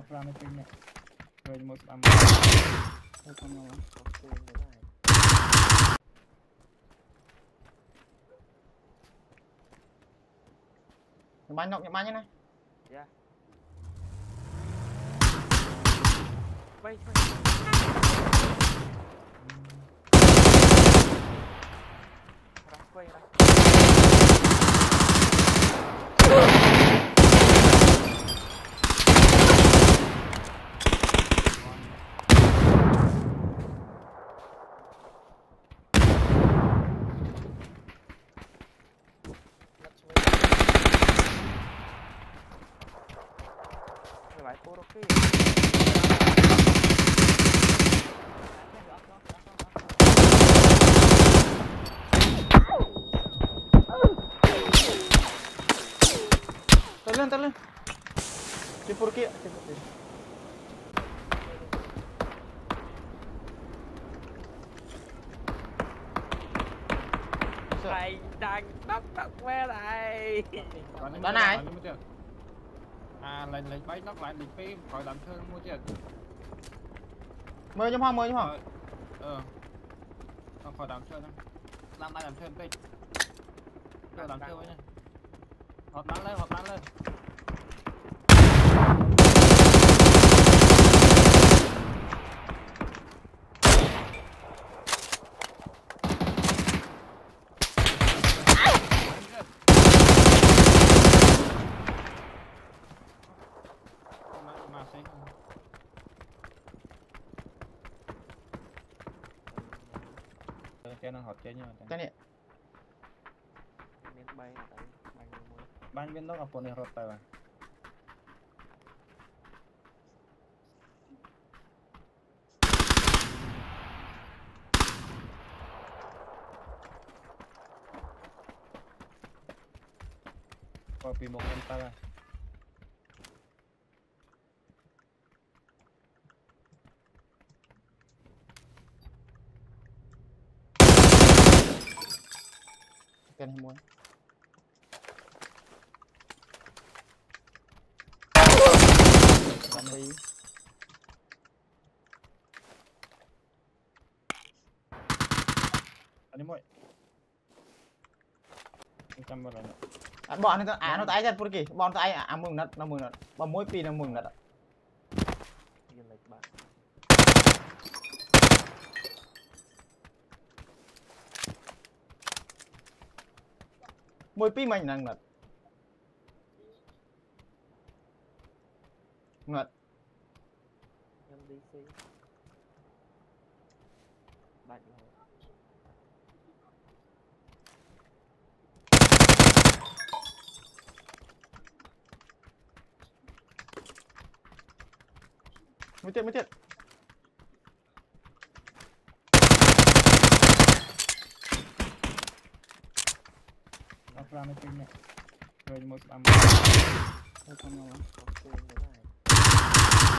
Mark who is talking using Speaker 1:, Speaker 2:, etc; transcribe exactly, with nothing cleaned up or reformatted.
Speaker 1: ra mấy pin này rồi một làm không không đâu
Speaker 2: Bắn nhọc bắn như này.
Speaker 3: Dạ. Quay quay. Ra quay ra. Lại cô đâu cái
Speaker 2: lên lên cepur kia
Speaker 3: thầy đang bắt bắt que này
Speaker 2: đó này
Speaker 1: à lên lên bay nó lại bị phim khỏi làm thương mua chết
Speaker 2: mười trong phòng mười trong phòng
Speaker 1: ờ nó khỏi làm thương làm lại làm thương đi cho làm thương nhá họp bắn lên họp bắn lên cái nó hot chơi nhau
Speaker 2: cái này
Speaker 3: bay
Speaker 1: ban bên đó apa nih rota bang kopi mau kental lah
Speaker 2: cái này muốn
Speaker 1: Đi. Anh mọi. Trăm bao lần.
Speaker 2: Bọn nó à nó tái ra kì, bọn tái à mừng nật, nó mừng nật, bọn mỗi pin nó mừng nật. Mỗi pin mình năng nật. Ngật.
Speaker 3: em đê xê bạn rồi
Speaker 2: Mới tiện mới tiện
Speaker 1: ra mấy pin này rồi một làm không không đâu